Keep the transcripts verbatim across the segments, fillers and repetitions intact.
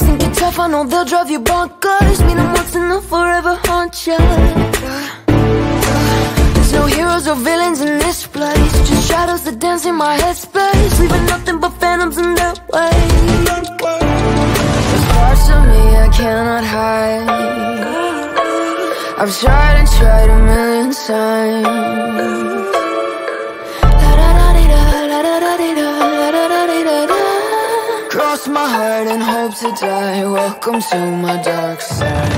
think you're tough, I know they'll drive you bonkers. Mean them once and they'll forever haunt you. There's no heroes or villains in this place, just shadows that dance in my headspace, leaving nothing but phantoms in their way. There's parts of me I cannot hide. I've tried and tried a million times. Cross my heart and hope to die. Welcome to my dark side.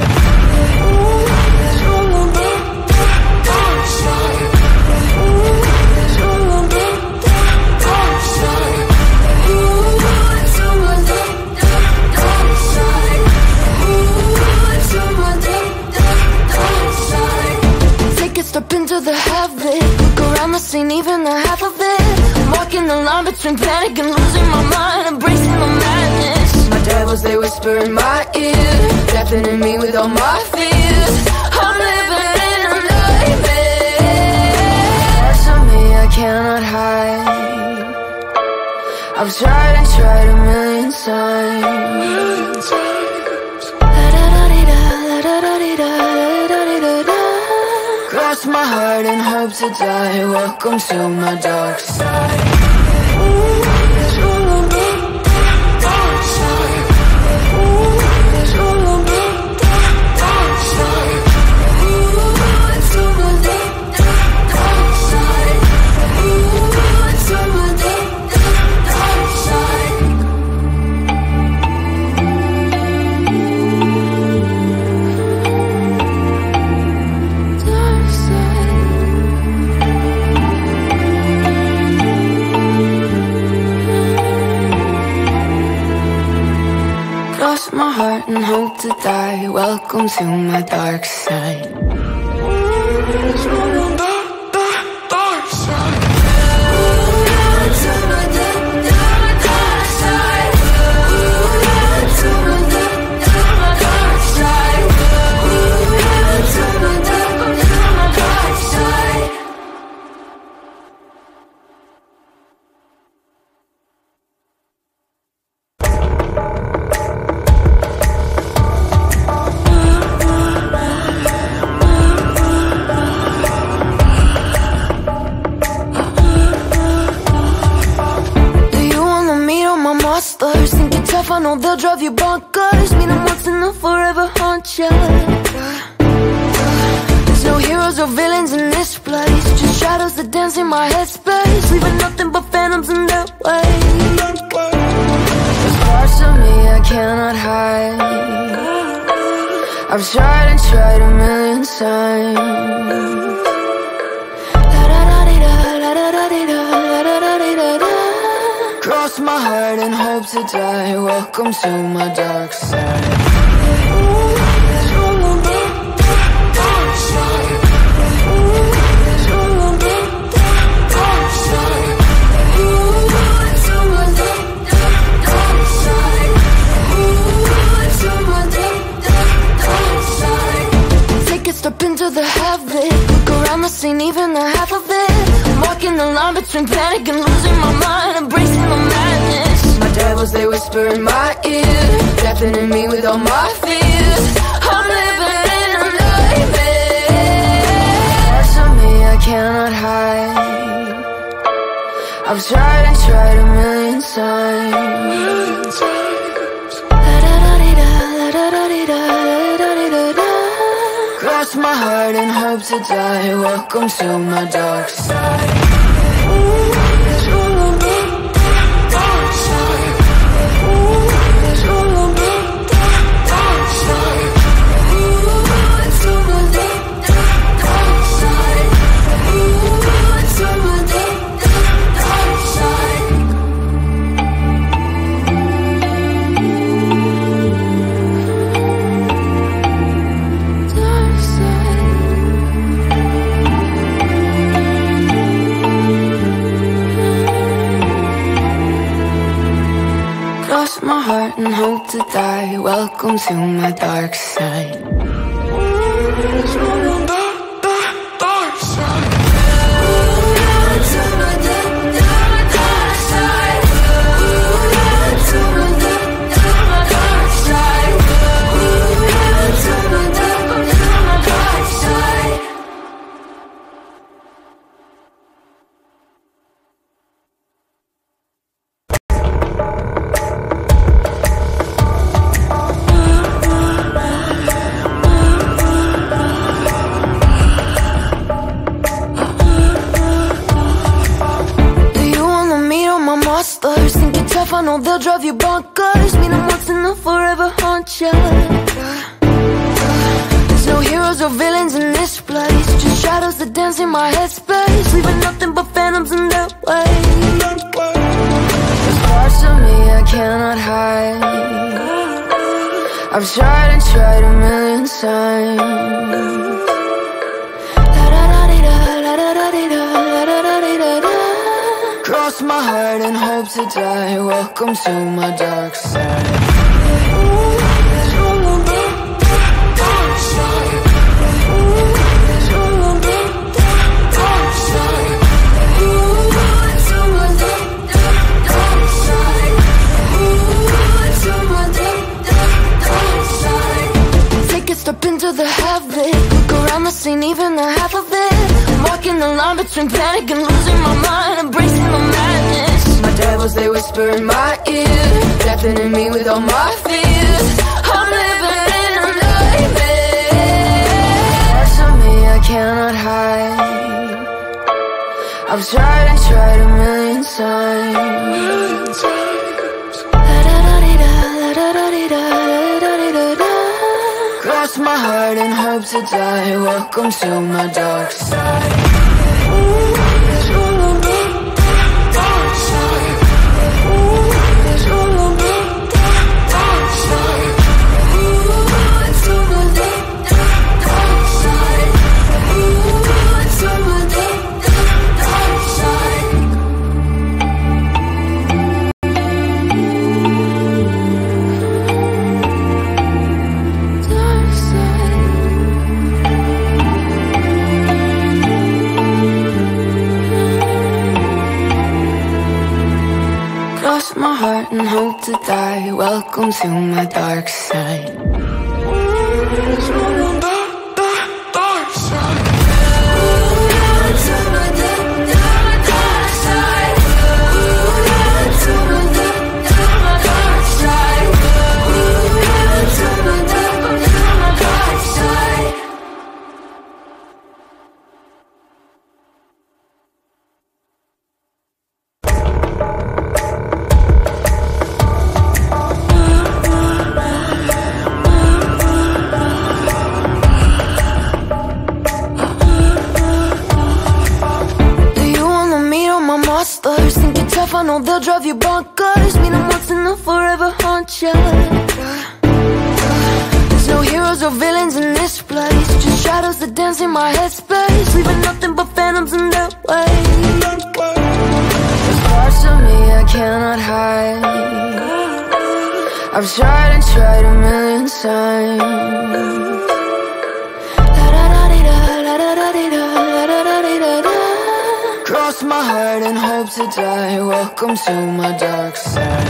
Take a step into the havoc, look around the scene, even the half of it. I'm walking the line between panic and losing my mind, embracing the madness. My devils, they whisper in my ear, deafening me with all my fears. I'm living in a nightmare. Parts of me I cannot hide. I've tried and tried a million times. Cross my heart and hope to die. Welcome to my dark side. Cross my heart and hope to die. Welcome to my dark side. Think you're tough, I know they'll drive you bonkers. Mean them once and they'll forever haunt you. There's no heroes or villains in this place, just shadows that dance in my headspace, leaving nothing but phantoms in their way. There's parts of me I cannot hide. I've tried and tried a million times. Cross my heart and hope to die. Welcome to my dark side. Take a step into the havoc, look around the scene, even the half of it. I'm walking the line between panic and losing my mind, embracing the madness. My devils, they whisper in my ear, deafening me with all my fears. I'm living in a nightmare. Parts of me I cannot hide. I've tried and tried a million times. Cross my heart and hope to die. Welcome to my dark side. Cross my heart and hope to die. Welcome to my dark side. Dark side. know they'll drive you bonkers. Meet them once and they'll forever haunt you. There's no heroes or villains in this place, just shadows that dance in my headspace, leaving nothing but phantoms in their way. There's parts of me I cannot hide. I've tried and tried a million times. Cross my heart and hope to die. Welcome to my dark side. Take a step into the havoc. Look around the scene, even the half of it. I'm walking the line between panic and losing my mind, embracing the madness. My devils, they whisper in my ear, deafening me with all my fears. I'm living in a nightmare. Parts of me I cannot hide. I've tried and tried a million times. Cross my heart and hope to die. Welcome to my dark side. Cross my heart and hope to die. Welcome to my dark side. Think you're tough, I know they'll drive you bonkers. Meet them once and they'll forever haunt you. There's no heroes or villains in this place, just shadows that dance in my headspace, leaving nothing but phantoms in their way. There's parts of me I cannot hide. I've tried and tried a million times. Cross my heart and hope to die. Welcome to my dark side.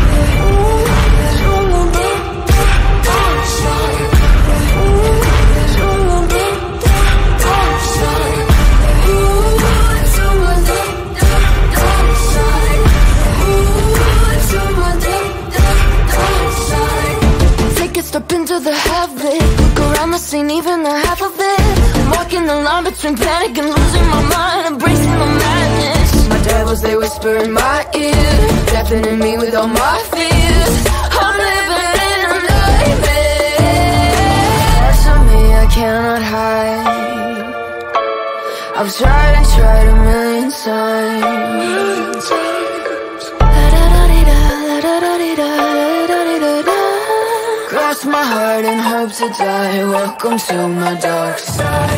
Take a step into the havoc. Look around the scene, even the half of it. I'm walking the line between panic and losing my mind, embracing the madness. My devils, they whisper in my ear, deafening me with all my fears. I'm living in a nightmare. Parts of me I cannot hide. I've tried and tried a million times. Cross my heart and hope to die. Welcome to my dark side.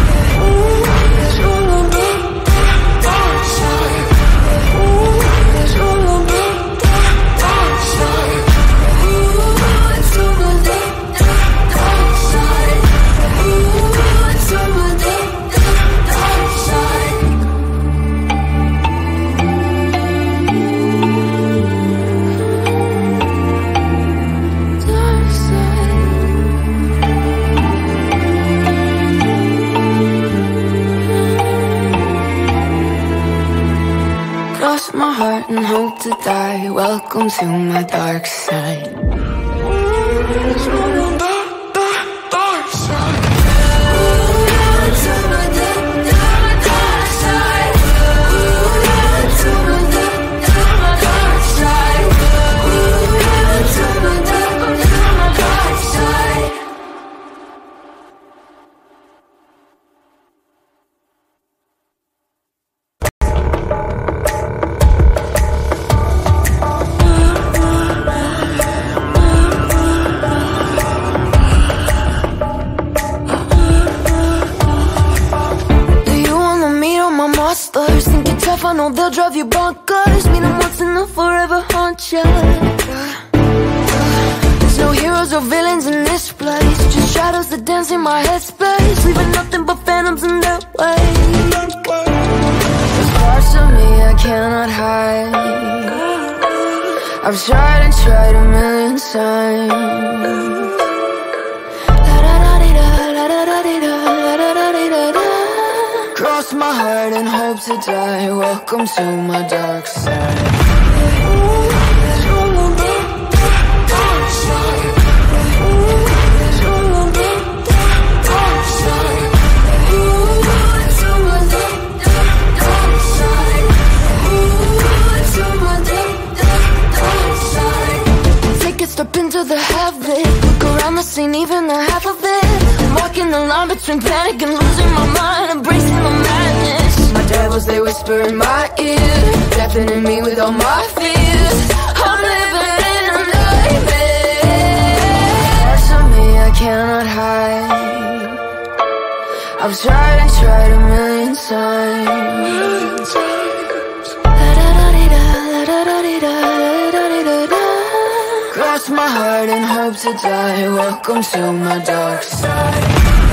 Cross my heart and hope to die. Welcome to my dark side. know they'll drive you bonkers. Meet them once and they'll forever haunt you. There's no heroes or villains in this place, just shadows that dance in my headspace, leaving nothing but phantoms in their way. There's parts of me I cannot hide. I've tried and tried a million times. Cross my heart and hope to die. Welcome to my dark side. Take a step into the havoc, look around the scene, even the half of it. I'm walking the line between panic and losing my mind, embracing the madness. My devils, they whisper in my ear, deafening me with all my fears. I'm living in a nightmare. Parts of me I cannot hide. I've tried and tried a million times. Cross my heart and hope to die. Welcome to my dark side.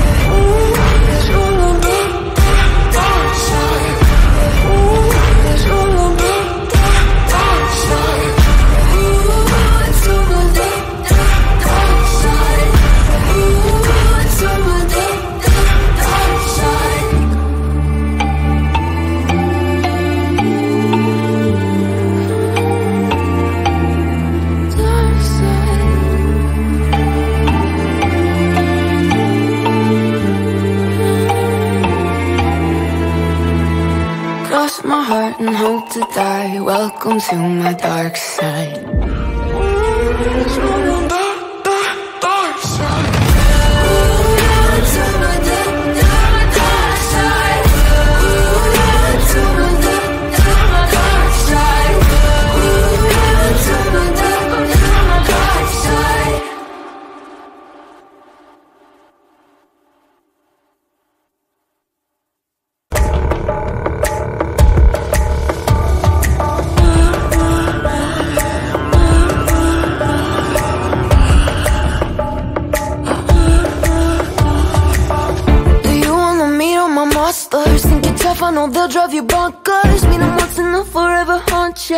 Cross my heart and hope to die. Welcome to my dark side. Think you're tough, I know they'll drive you bonkers. Meet them once and they'll forever haunt you.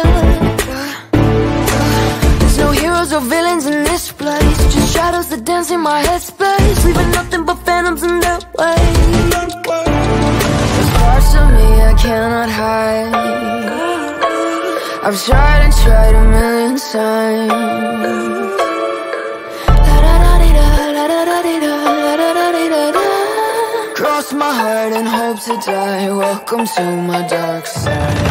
There's no heroes or villains in this place, just shadows that dance in my headspace, leaving nothing but phantoms in their way. There's parts of me I cannot hide. I've tried and tried a million times. Cross my heart and hope to die. Welcome to my dark side.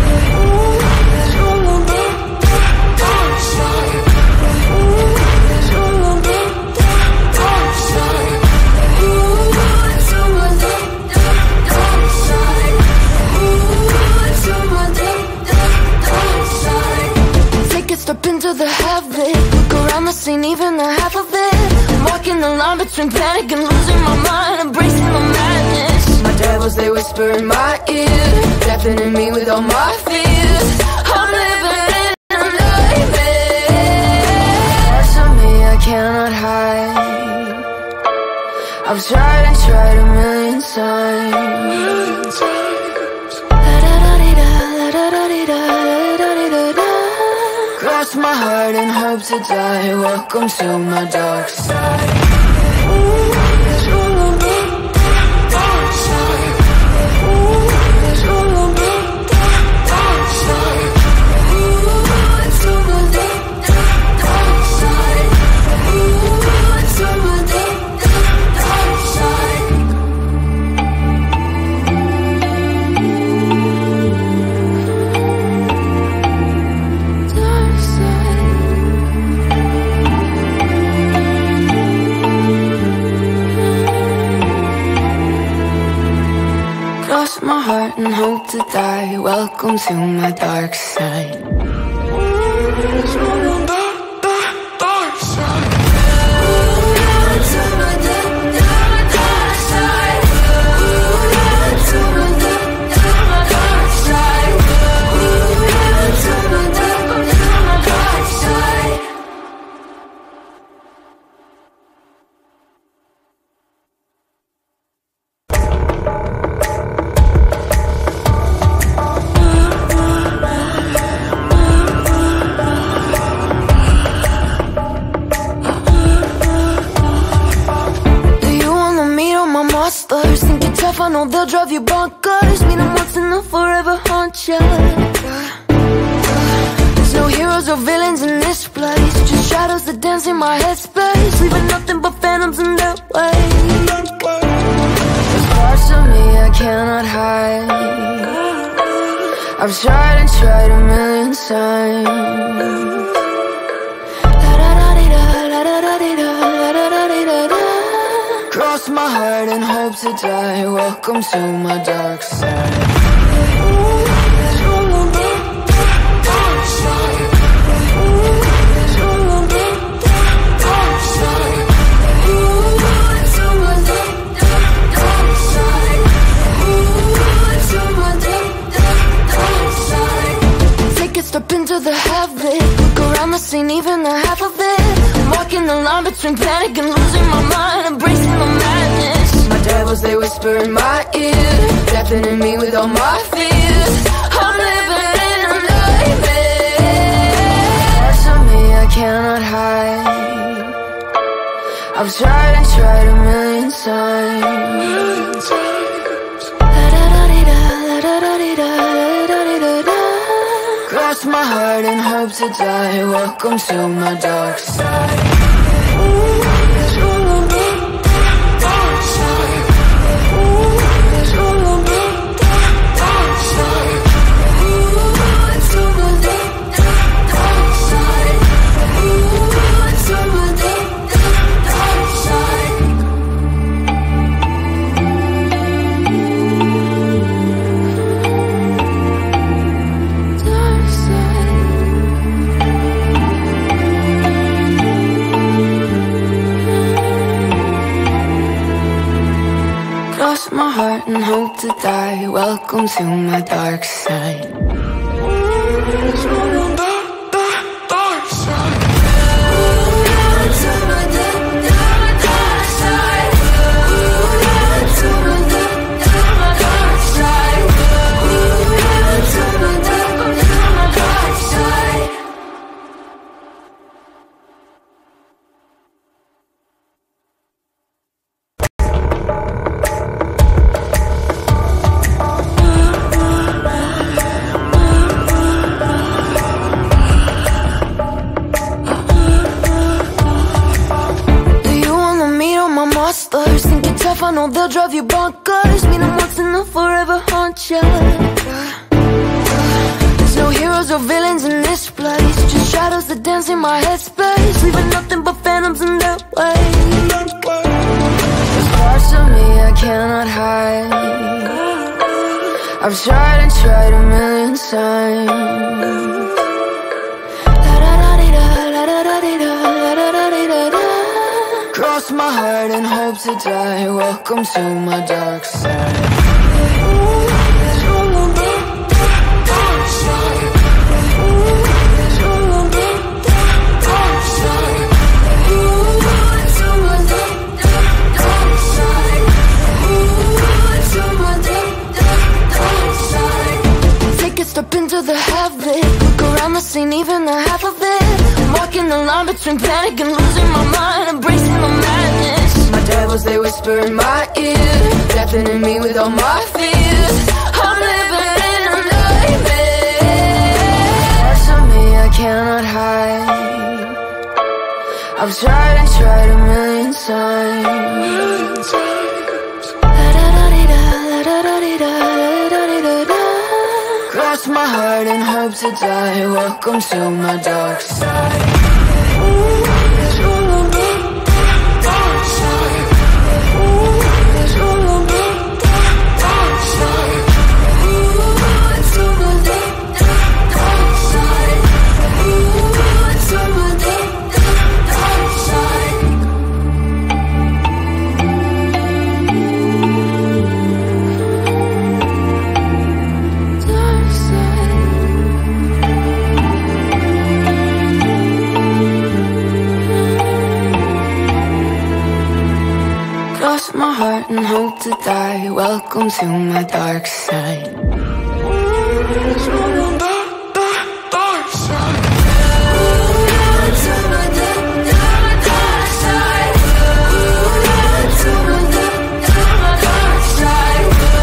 Take a step into the havoc, look around the scene, even the half of it. I'm walking the line between panic and losing my mind, embracing the madness. My devils, they whisper in my ear, deafening me with all my fears. I'm living in a nightmare. Parts of me I cannot hide. I've tried and tried a million times. Cross my heart and hope to die. Welcome to my dark side. Cross my heart and hope to die. Welcome to my dark side. Dark side. know they'll drive you bonkers. Mean them once and they'll forever haunt ya. There's no heroes or villains in this place, just shadows that dance in my headspace, leaving nothing but phantoms in their way. There's parts of me I cannot hide. I've tried and tried a million times. Cross my heart and hope to die. Welcome to my dark side. Take a step into the havoc. Look around the scene, even the half of it. I'm walking the line between panic and losing my mind, embracing the madness. My devils, they whisper in my ear, deafening me with all my fears. I'm living in a nightmare. Parts of me I cannot hide. I've tried and tried a million times. Cross my heart and hope to die. Welcome to my dark side. Cross my heart and hope to die. Welcome to my dark side. Think you're tough, I know they'll drive you bonkers. Mean them once and they'll forever haunt ya. There's no heroes or villains in this place, just shadows that dance in my headspace, leaving nothing but phantoms in their way. There's parts of me I cannot hide. I've tried and tried a million times. Cross my heart and hope to die. Welcome to my dark side. Take a step into the havoc. Look around the scene, even the half of it. I'm walking the line between panic and losing my mind, embracing the madness. My devils, they whisper in my ear, deafening me with all my fears. I'm living in a nightmare. Parts of me I cannot hide. I've tried and tried a million times. Cross my heart and hope to die. Welcome to my dark side. Cross my heart and hope to die. Welcome to my dark side. Dark side.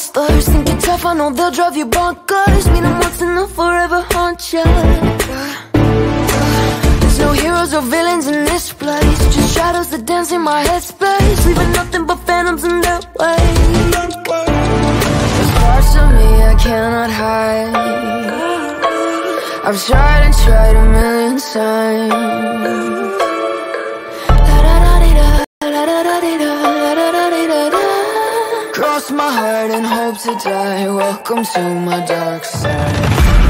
monsters. Think you're tough, I know they'll drive you bonkers. Mean them once and they'll forever haunt you. There's no heroes or villains in this place, just shadows that dance in my headspace, leaving nothing but phantoms in their way. There's parts of me I cannot hide. I've tried and tried a million times. Cross my heart and hope to die. Welcome to my dark side.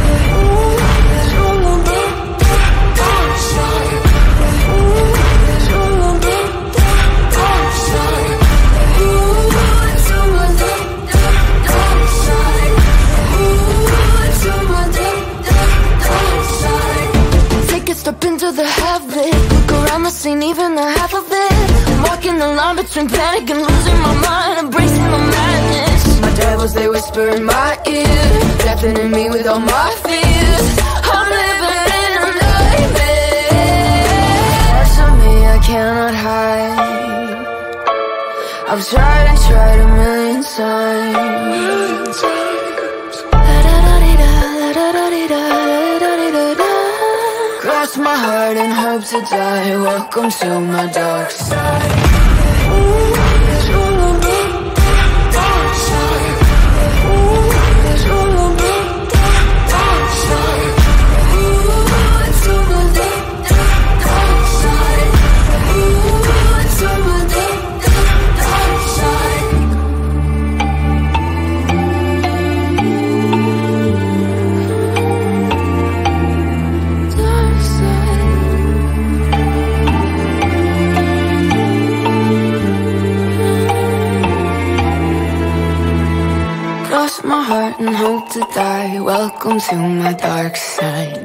Take a step into the havoc. Look around the scene, even the half of it. I'm walking the line between panic and losing my mind, embracing the madness. My devils, they whisper in my ear, deafening me with all my fears. I'm living in a nightmare. Parts of me I cannot hide. I've tried and tried a million times. Cross my heart and hope to die. Welcome to my dark side. Cross my heart and hope to die. Welcome to my dark side.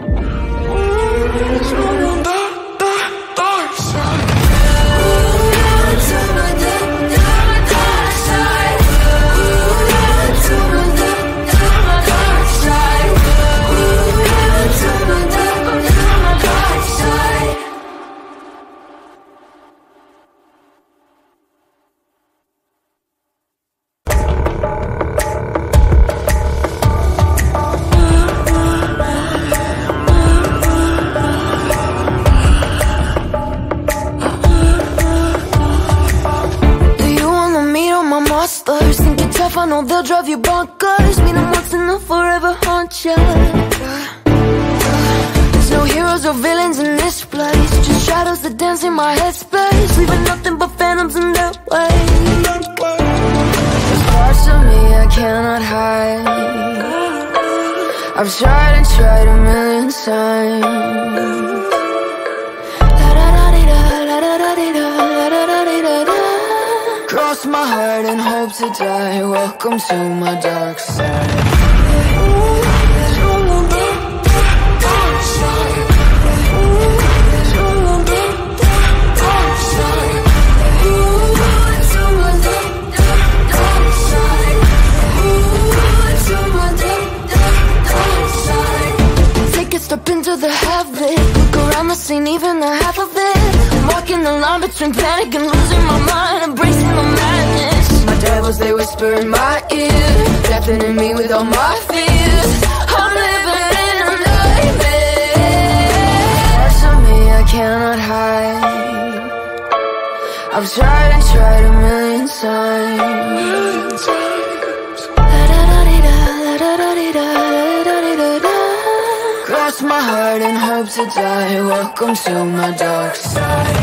Think you're tough, I know they'll drive you bonkers. Mean them once and they'll forever haunt you. There's no heroes or villains in this place, just shadows that dance in my headspace, leaving nothing but phantoms in their way. There's parts of me I cannot hide. I've tried and tried a million times. Cross my heart and hope to die. Welcome to my dark side. Take a step into the havoc. Look around the scene, even the half of it. I'm walking the line between panic and losing my mind, embracing the madness. My devils, they whisper in my ear, deafening me with all my fears. I'm living in a nightmare. Parts of me I cannot hide. I've tried and tried a million times. Cross my heart and hope to die. Welcome to my dark side.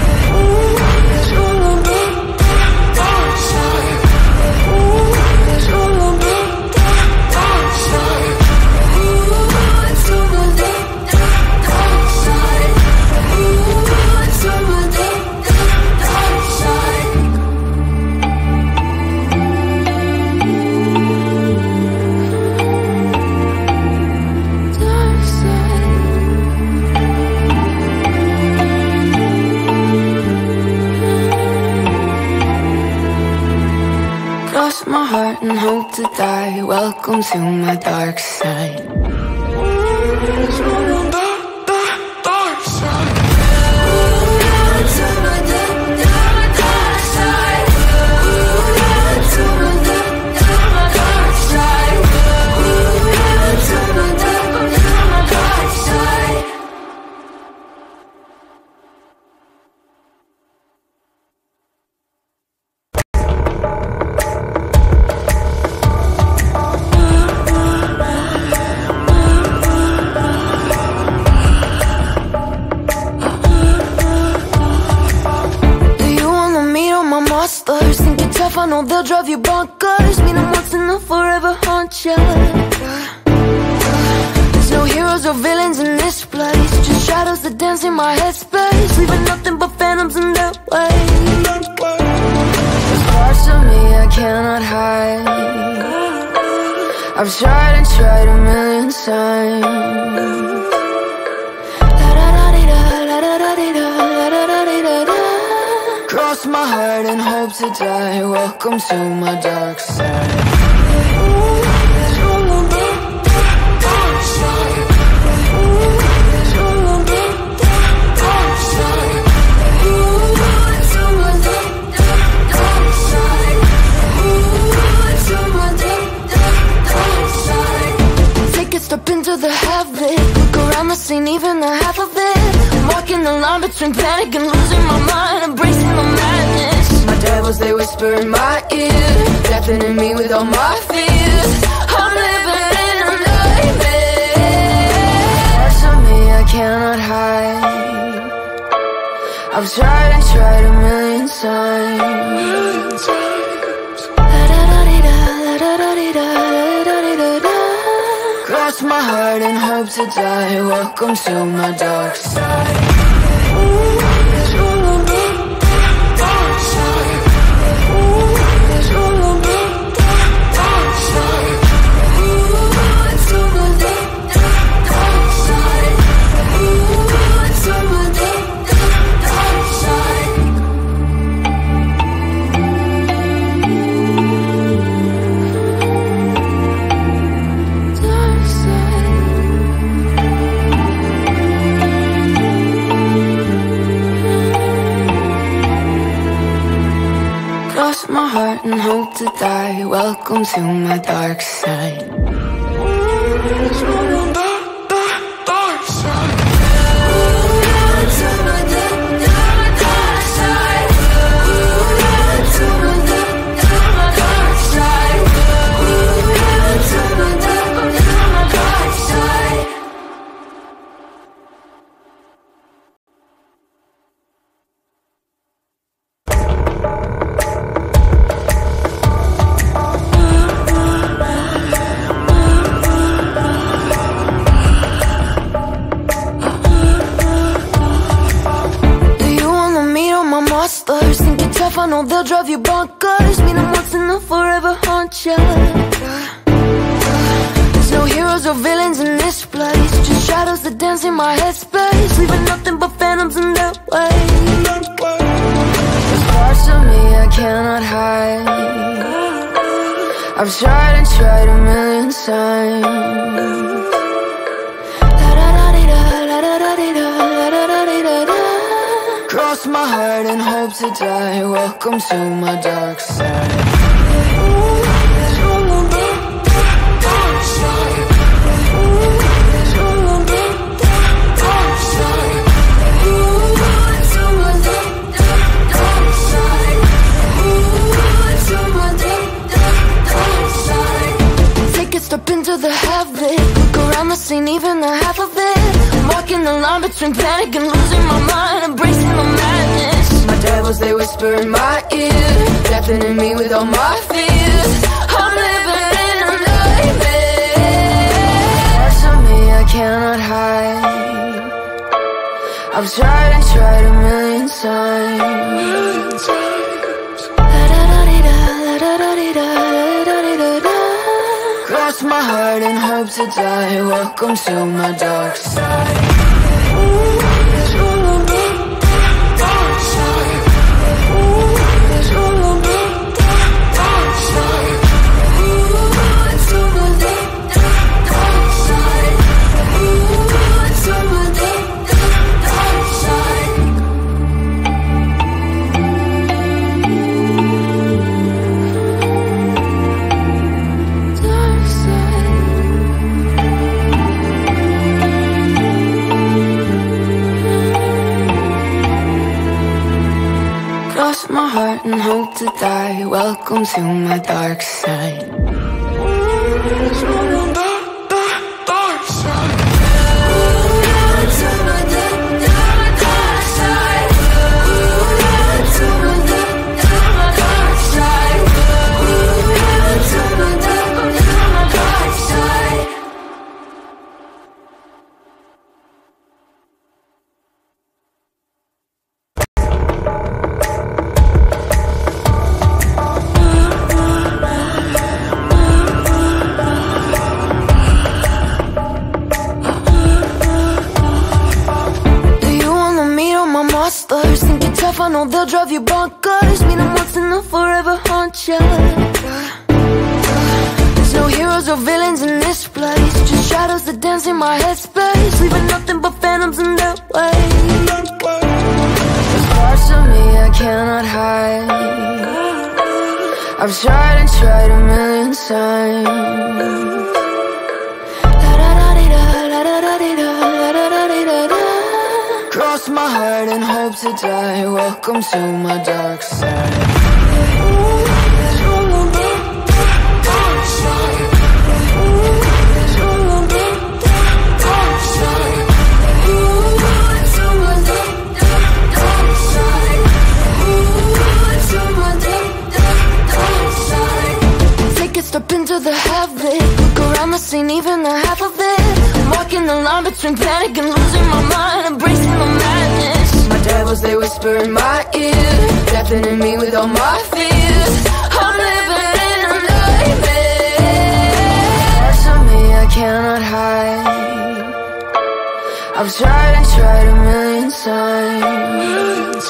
Cross my heart and hope to die. Welcome to my dark side. Dark side. they'll drive you bonkers. Meet them once and they'll forever haunt you. There's no heroes or villains in this place, just shadows that dance in my headspace, leaving nothing but phantoms in their way. There's parts of me I cannot hide. I've tried and tried a million times. Cross my heart and hope to die. Welcome to my dark side. Take a step into the havoc, look around the scene, even the half of it. I'm walking the line between panic and losing my mind, embracing the madness. My devils, they whisper in my ear, deafening me with all my fears. I'm living in a nightmare. Parts of me I cannot hide. I've tried and tried a million times. Cross my heart and hope to die. Welcome to my dark side. Cross my heart and hope to die. Welcome to my dark side. Think you're tough, I know they'll drive you bonkers. Meet them once and they'll forever haunt you. There's no heroes or villains in this place, just shadows that dance in my headspace, leaving nothing but phantoms in their way. There's parts of me I cannot hide. I've tried and tried a million times. Cross my heart and hope to die. Welcome to my dark side. Take a step into the havoc, look around the scene, even the half of it. I'm walking the line between panic and losing my mind, embracing the madness. My devils, they whisper in my ear, deafening me with all my fears. I'm living in a nightmare. Parts of me I cannot hide. I've tried and tried a million times. Cross my heart and hope to die. Welcome to my dark side. Cross my heart and hope to die. Welcome to my dark side. know they'll drive you bonkers. Meet them once and they'll forever haunt you. There's no heroes or villains in this place, just shadows that dance in my headspace, leaving nothing but phantoms in their way. There's parts of me I cannot hide. I've tried and tried a million times. Cross my heart and hope to die. Welcome to my dark side. Take a step into the havoc, look around the scene, even the half of it. I'm walking the line between panic and losing my mind, embracing the madness. My devils, they whisper in my ear, deafening me with all my fears. I'm living in a nightmare. Parts of me I cannot hide. I've tried and tried a million times.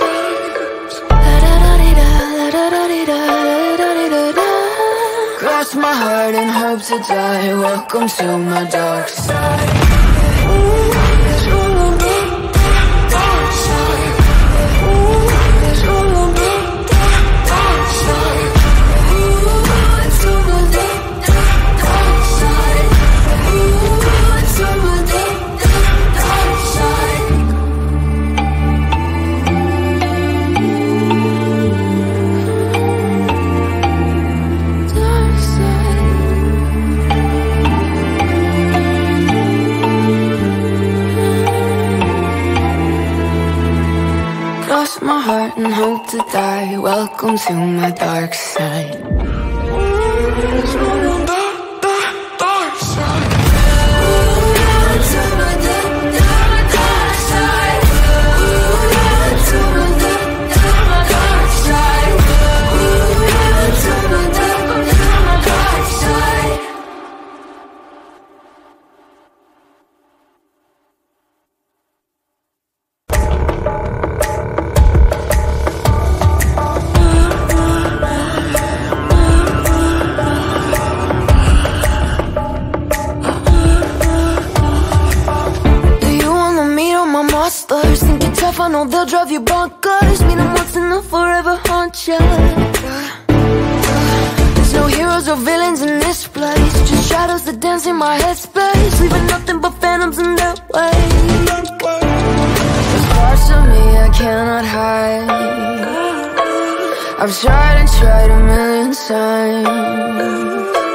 Cross my heart and hope to die. Welcome to my dark side. Cross my heart and hope to die. Welcome to my dark side. Think you're tough, I know they'll drive you bonkers. Meet them once and they'll forever haunt you. There's no heroes or villains in this place, just shadows that dance in my headspace, leaving nothing but phantoms in their way. There's parts of me I cannot hide. I've tried and tried a million times.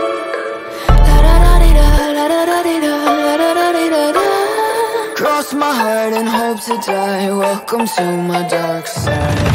Cross my heart and hope to die. Welcome to my dark side.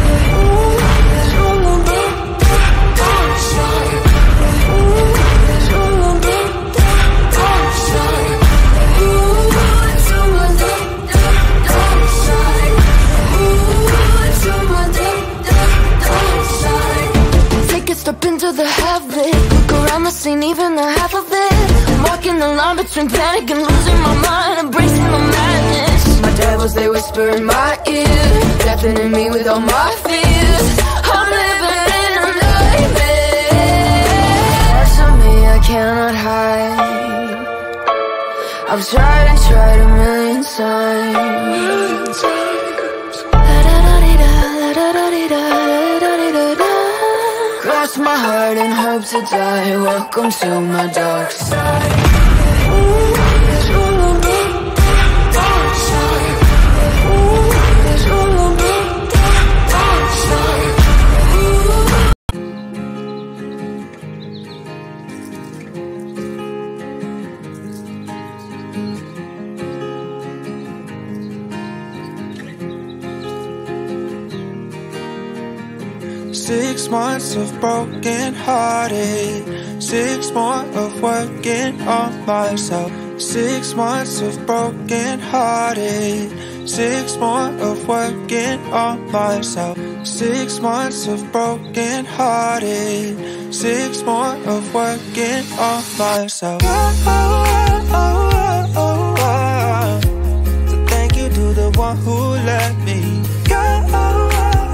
Take a step into the havoc, look around the scene, even the half of it. I'm walking the line between panic and losing my mind, embracing the madness. My devils, they whisper in my ear, deafening me with all my fears. I'm living in a nightmare. Parts of me I cannot hide. I've tried and tried a million times. Cross my heart and hope to die. Welcome to my dark side. Six months of broken hearted, six more of working on myself. Six months of broken hearted, six more of working on myself. Six months of broken hearted, six more of working on myself. Oh, oh, oh, oh, oh. So thank you to the one who let me go.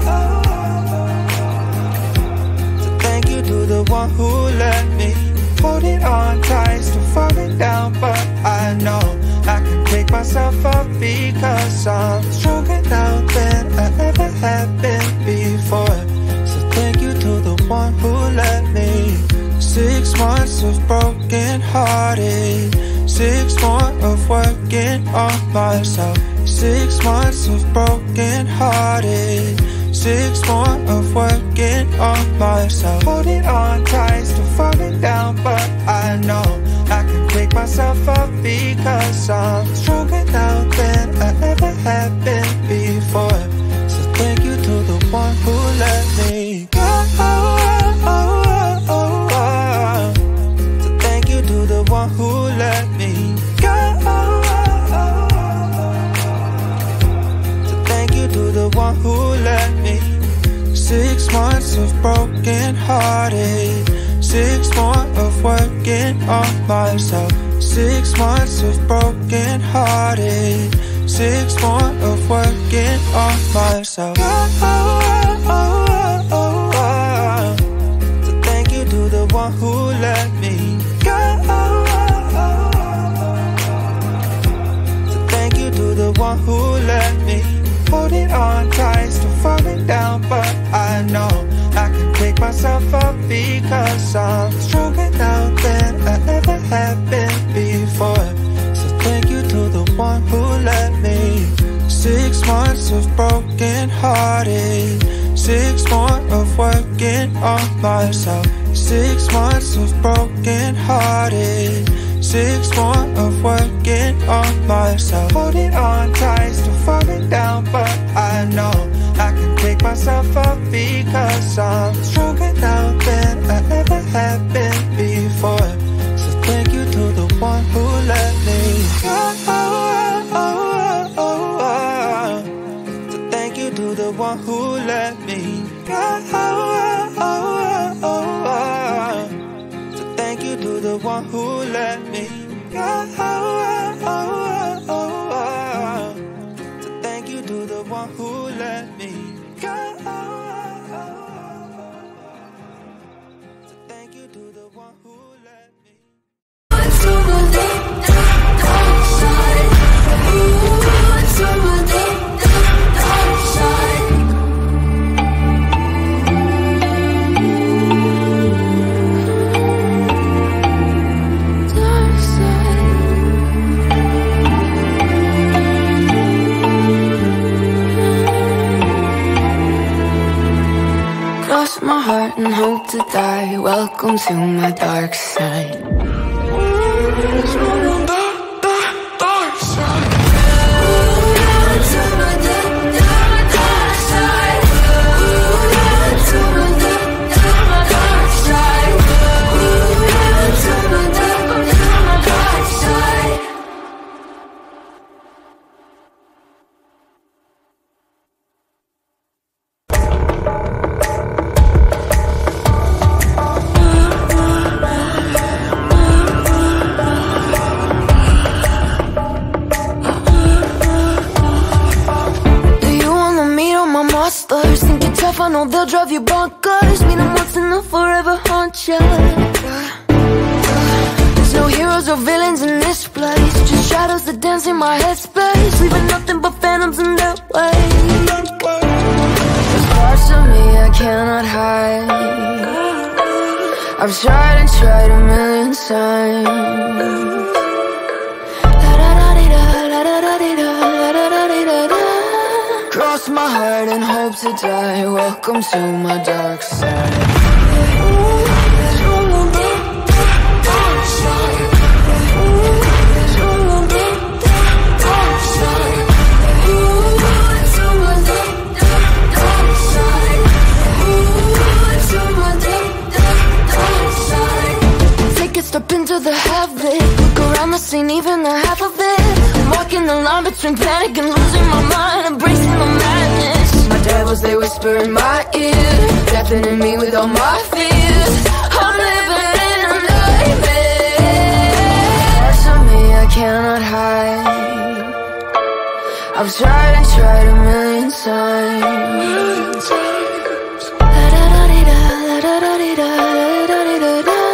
myself up because I'm stronger now than I ever have been before. So thank you to the one who let me. Six months of broken hearted, six more of working on myself. Six months of broken hearted, six more of working on myself. Holding on tight, still falling down, but I know I can pick myself up because I'm stronger now than I ever have been before. So thank you to the one who let me go. So thank you to the one who let me go. So thank you to the one who let me. Six months of broken hearted, six more of working on myself. Six months of broken hearted, six more of working on myself. Oh, oh, oh, oh, oh. So thank you to the one who let me go. So thank you to the one who let me. Holding on tight, still falling down, but I know I can pick myself up because I'm stronger now than I ever have been before. So thank you to the one who let me. Six months of broken hearted, six more of working on myself. Six months of broken hearted, six more of working on myself. Holding on tight, still falling down, but I know I can pick myself up because I'm stronger now than I ever have been before. So thank you to the one who let me go. So thank you to the one who let me go. So thank you to the one who let me go. So thank you to the one who let me go. So thank you to the one who let me. Cross my heart and hope to die. Welcome to my dark side. Think you're tough, I know they'll drive you bonkers. Mean them once and they'll forever haunt you. There's no heroes or villains in this place, just shadows that dance in my headspace, leaving nothing but phantoms in their way. There's parts of me I cannot hide. I've tried and tried a million times. Cross my heart and hope to die. Welcome to my dark side. Take a step into the havoc. Look around the scene, even the half of it. I'm walking the line between panic and losing my mind, embracing the madness. My devils, they whisper in my ear, deafening me with all my fears. I'm living in a nightmare. Parts of me I cannot hide. I've tried and tried a million times.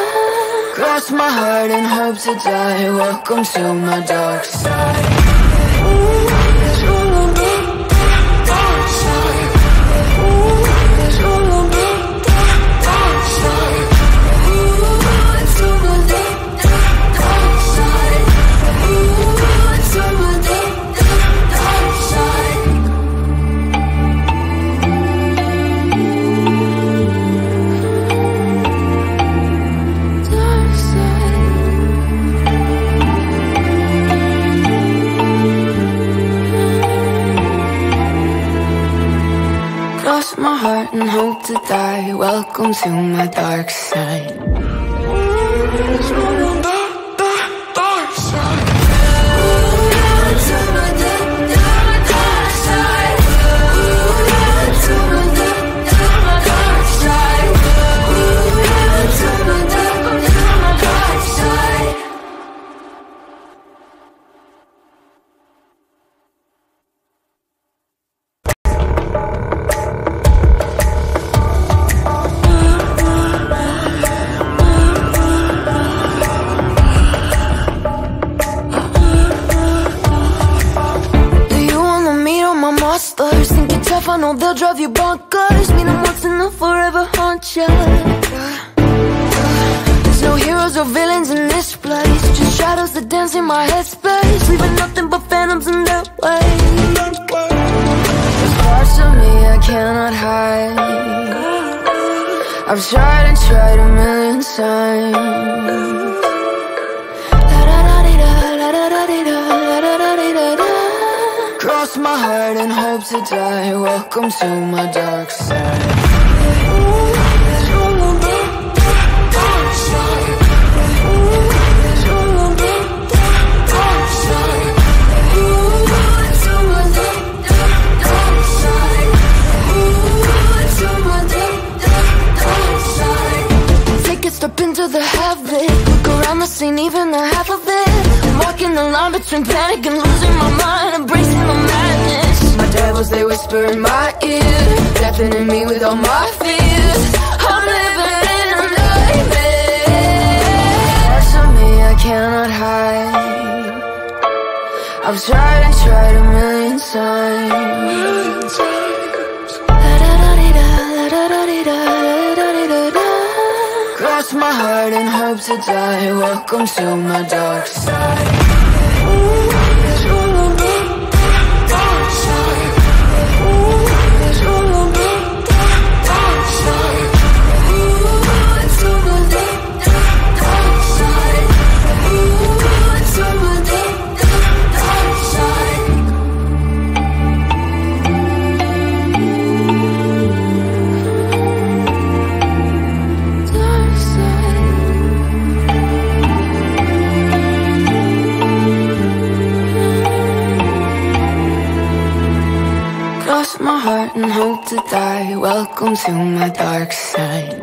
Cross my heart and hope to die. Welcome to my dark side. and hope to die. Welcome to my dark side. Think you're tough, I know they'll drive you bonkers. Mean them once and they'll forever haunt you. There's no heroes or villains in this place, just shadows that dance in my headspace, leaving nothing but phantoms in their way. There's parts of me I cannot hide. I've tried and tried a million times. Cross my heart and hope to die. Welcome to my dark side. Take a step into the havoc, look around the scene, even the half of it. I'm walking the line between panic and losing my mind, embracing the madness. My devils, they whisper in my ear, deafening me with all my fears. I'm living in a nightmare. Parts of me I cannot hide. I've tried and tried a million times. Cross my heart and hope to die. Welcome to my dark side. Cross my heart and hope to die. Welcome to my dark side.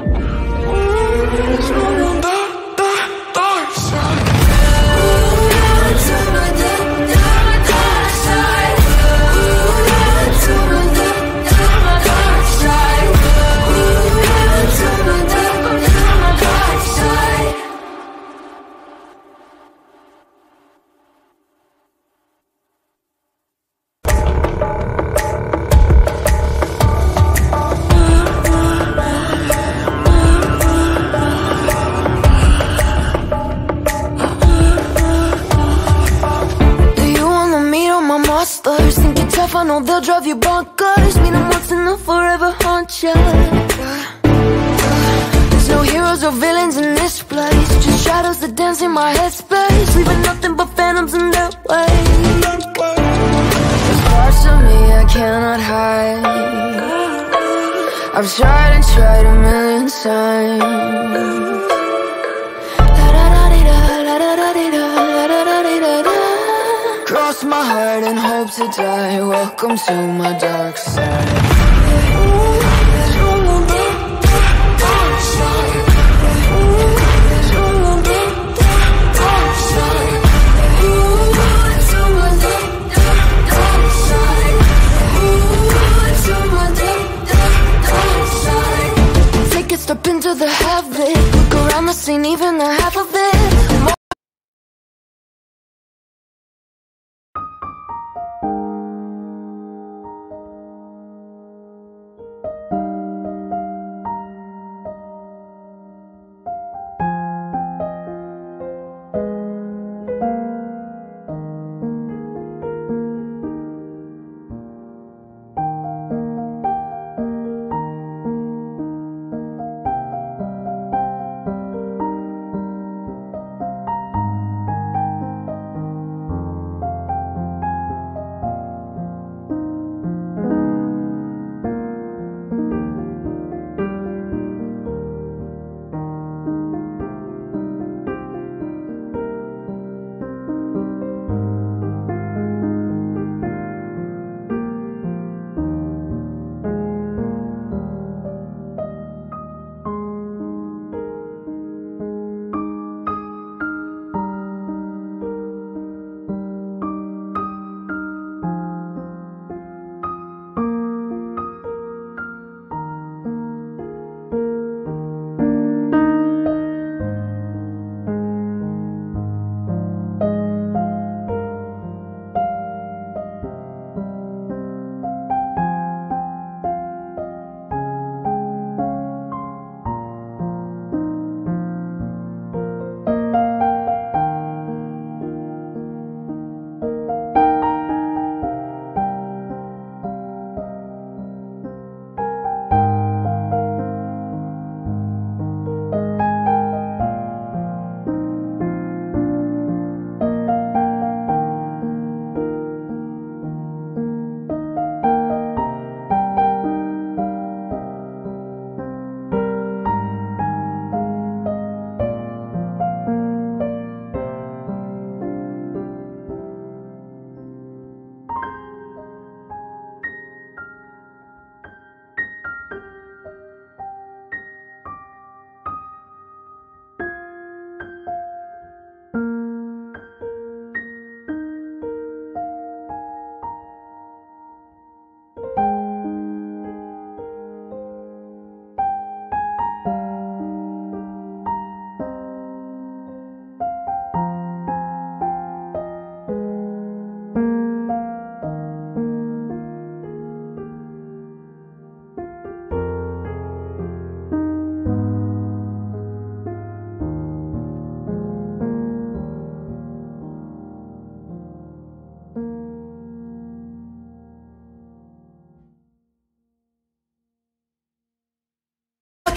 Think you're tough, I know they'll drive you bonkers. Mean them once and they'll forever haunt you. There's no heroes or villains in this place, just shadows that dance in my headspace, leaving nothing but phantoms in their way. There's parts of me I cannot hide. I've tried and tried a million times. Cross my heart and hope to die. Welcome to my dark side. Take a step into the havoc, look around the scene, even the half of it.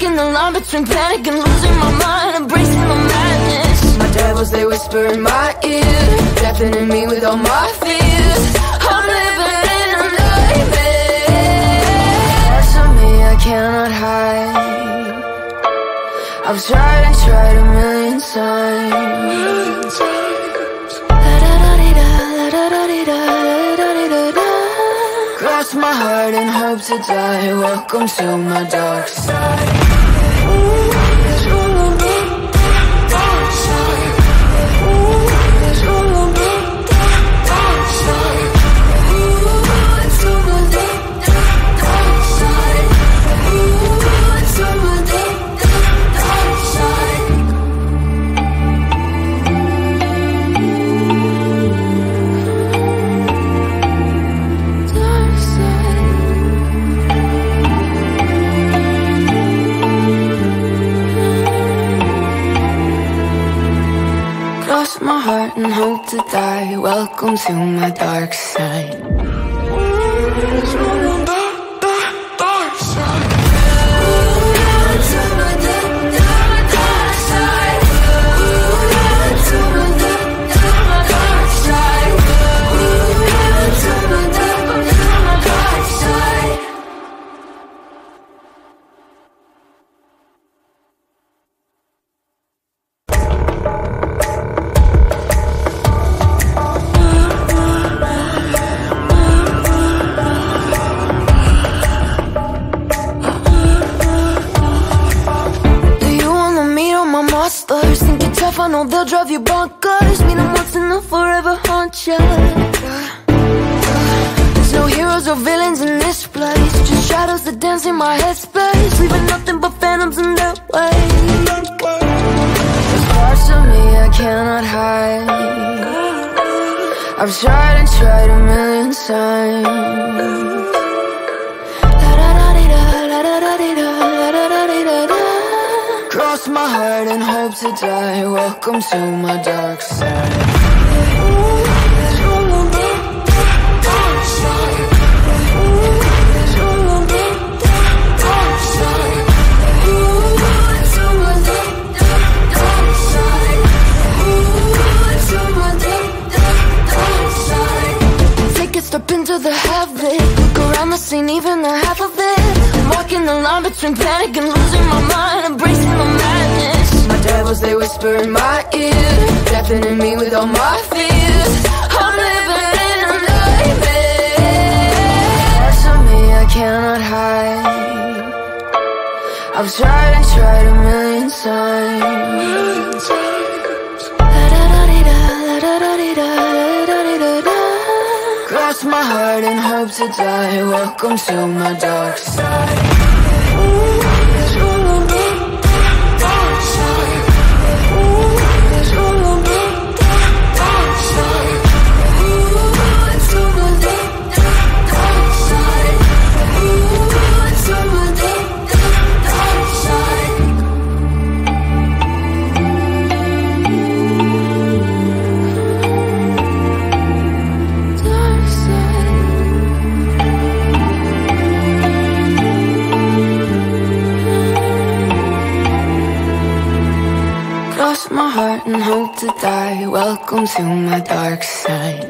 walking the line between panic and losing my mind, embracing the madness. My devils, they whisper in my ear, deafening me with all my fears. I'm living in a nightmare. Parts of me I cannot hide. I've tried and tried a million times. Cross my heart and hope to die. Welcome to my dark side. My heart and hope to die. Welcome to my dark side. Think you're tough, I know they'll drive you bonkers. Mean them once and they'll forever haunt you. There's no heroes or villains in this place, just shadows that dance in my headspace, leaving nothing but phantoms in their way. There's parts of me I cannot hide. I've tried and tried a million times. Cross my heart and hope to die. Welcome to my dark side. Take a step into the havoc, look around the scene, even the half of it. I'm walking the line between panic and losing my mind, embracing the madness. My devils, they whisper in my ear, deafening me with all my fears. I'm living in a nightmare. Parts of me I cannot hide. I've tried and tried a million times. Cross my heart and hope to die. Welcome to my dark side. Cross my heart and hope to die. Welcome to my dark side.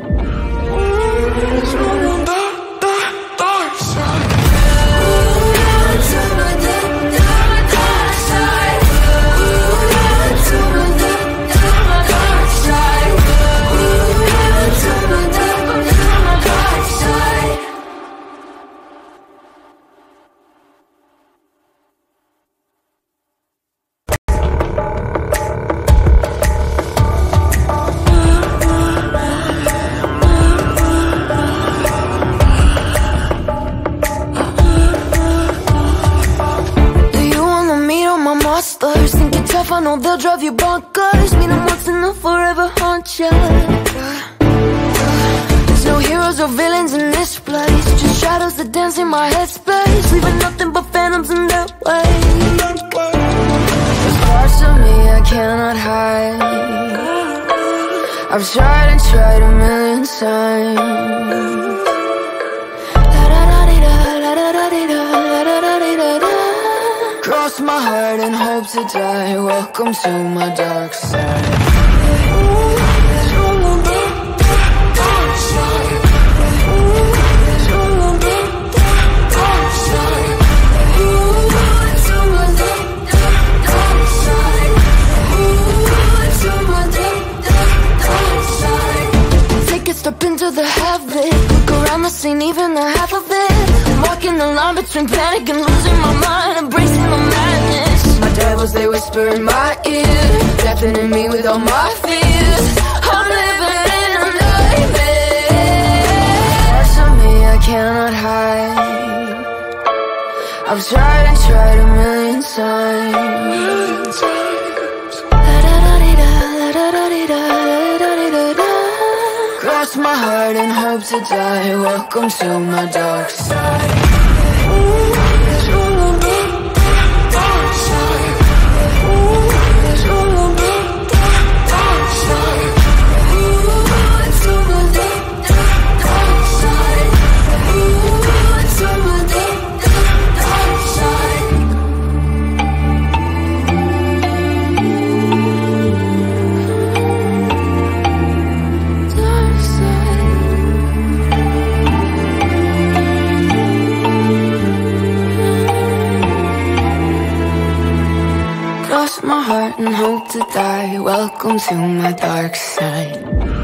Think you're tough, I know they'll drive you bonkers. Mean them once and they'll forever haunt you. There's no heroes or villains in this place, just shadows that dance in my headspace, leaving nothing but phantoms in their way. There's parts of me I cannot hide. I've tried and tried a million times. Cross my heart heart and hope to die. Welcome to my dark side. Step into the havoc, look around the scene, even the half of it. I'm walking the line between panic and losing my mind, embracing the madness. My devils, they whisper in my ear, deafening me with all my fears. I'm living in a nightmare. Parts of me I cannot hide. I've tried and tried a million times. Cross my heart and hope to die. Welcome to my dark side. Dark side. Dark side. Cross my heart and hope to die. Welcome to my dark side.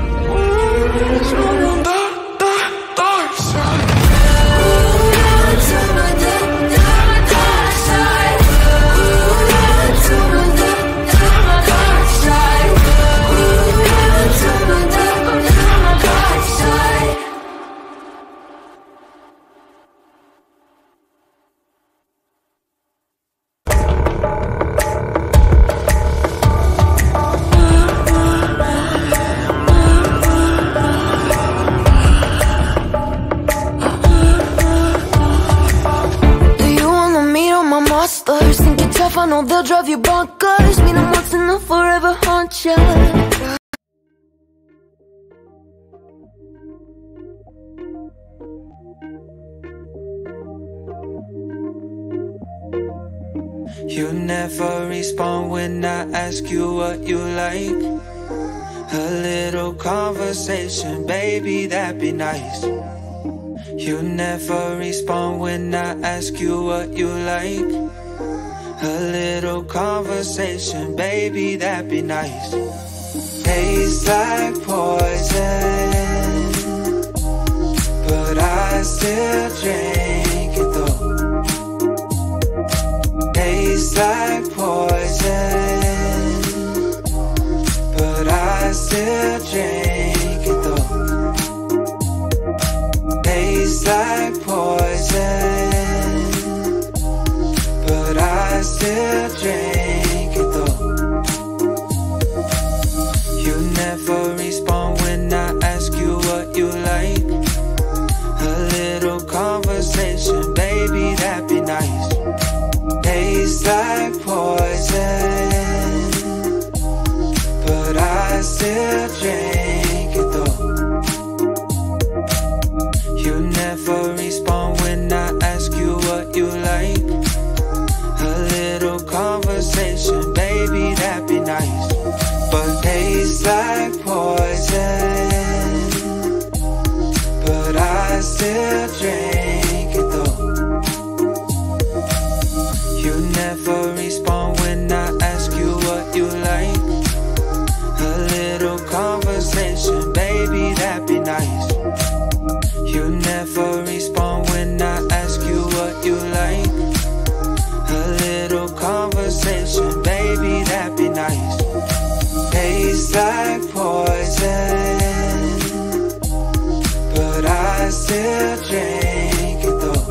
Think you're tough, I know they'll drive you bonkers. Mean them once and they'll forever haunt ya. You never respond when I ask you what you like. A little conversation, baby, that'd be nice. You never respond when I ask you what you like. A little conversation, baby, that'd be nice. Tastes like poison, but I still drink it though. Tastes like poison, but I still drink it though. Tastes like poison, but I still drink it though. You never respond when I ask you what you like. A little conversation, baby, that'd be nice. Tastes like poison, but I still drink it though. You never respond when I ask you what you like. A little conversation, baby, that'd be nice. But tastes like poison, but I still drink it though. You never respond when I ask you what you like. A little conversation, baby, that'd be nice. You never respond when I ask you what you like. A little conversation, baby, that'd be nice. Tastes like poison, but I still drink it though.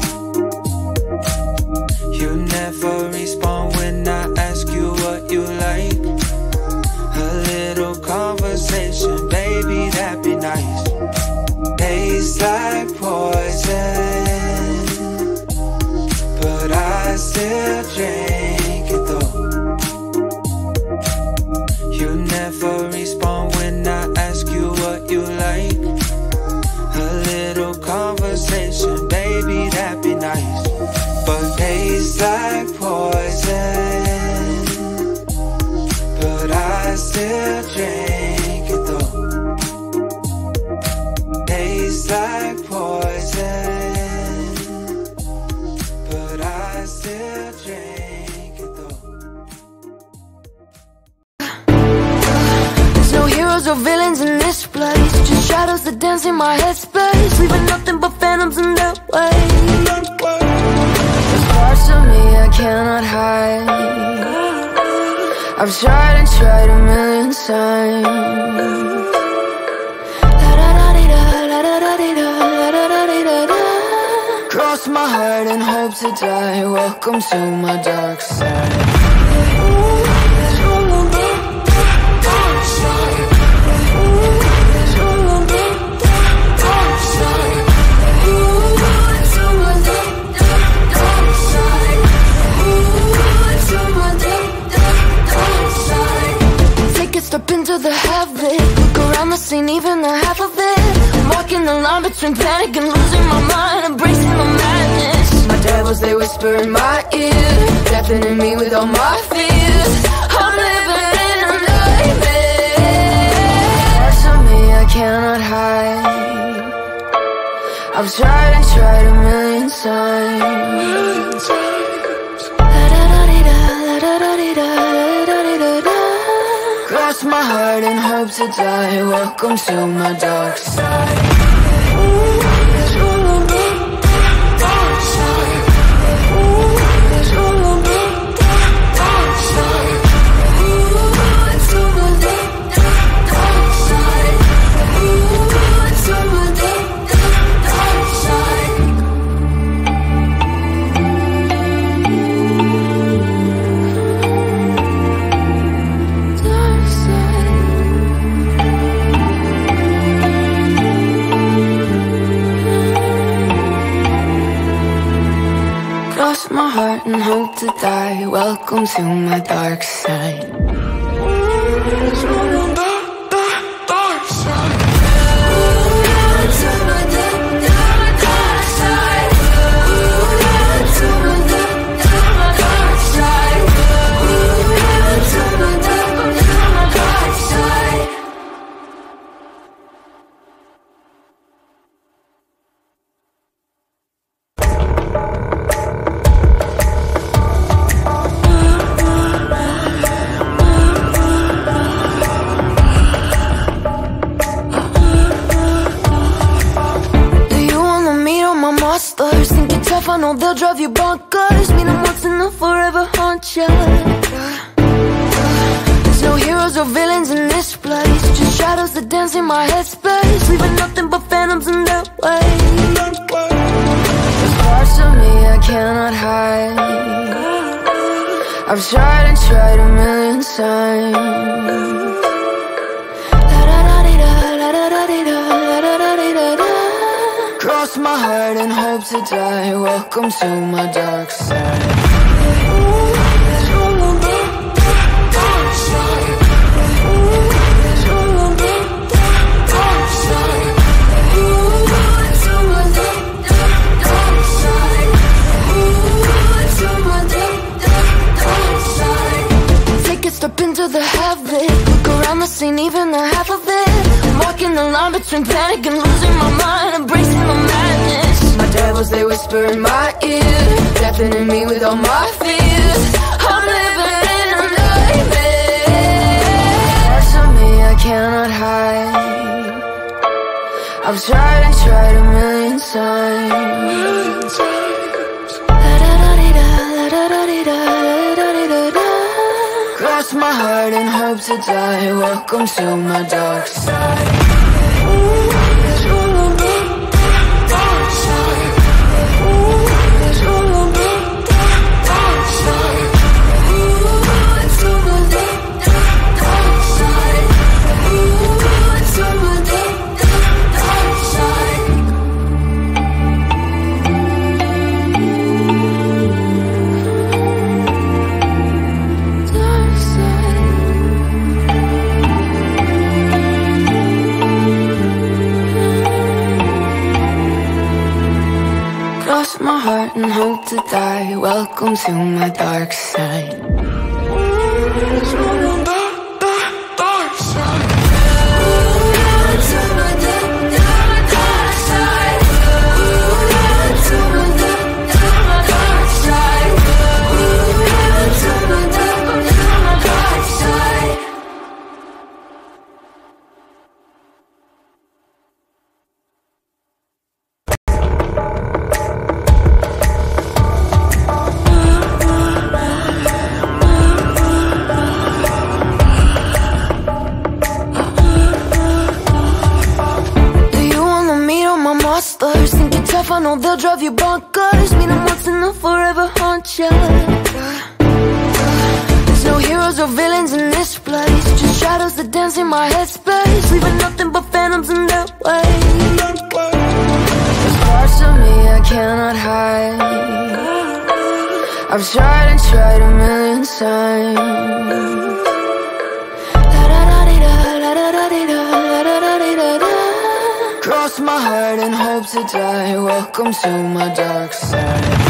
You never respond when I ask you what you like. A little conversation, baby, that'd be nice. Tastes like poison, but I still drink it though. You never respond when I ask or villains in this place, just shadows that dance in my headspace, leaving nothing but phantoms in their way. There's parts of me I cannot hide. I've tried and tried a million times. Cross my heart and hope to die. Welcome to my dark side. Step into the havoc, look around the scene, even the half of it. I'm walking the line between panic and losing my mind, embracing the madness. My devils, they whisper in my ear, deafening me with all my fears. I'm living in a nightmare. Parts of me I cannot hide. I've tried and tried a million times. Cross my heart and hope to die. Welcome to my dark side. Cross my heart and hope to die. Welcome to my dark side. Think you're tough, I know they'll drive you bonkers. Mean them once and they'll forever haunt you. There's no heroes or villains in this place, just shadows that dance in my headspace, leaving nothing but phantoms in their way. There's parts of me I cannot hide. I've tried and tried a million times. Cross my heart and hope to die. Welcome to my dark side. Take a step into the havoc, look around the scene, even the half of it. I'm walking the line between panic and losing my mind, embracing the madness. My devils, they whisper in my ear, deafening me with all my fears. I'm living in a nightmare. Parts of me I cannot hide. I've tried and tried a million times. Cross my heart and hope to die. Welcome to my dark side. Cross my heart and hope to die. Welcome to my dark side. tough, I know they'll drive you bonkers. Meet them once and they'll forever haunt you. There's no heroes or villains in this place, just shadows that dance in my headspace, leaving nothing but phantoms in their way. There's parts of me I cannot hide. I've tried and tried a million times. Cross my heart and hope to die. Welcome to my dark side.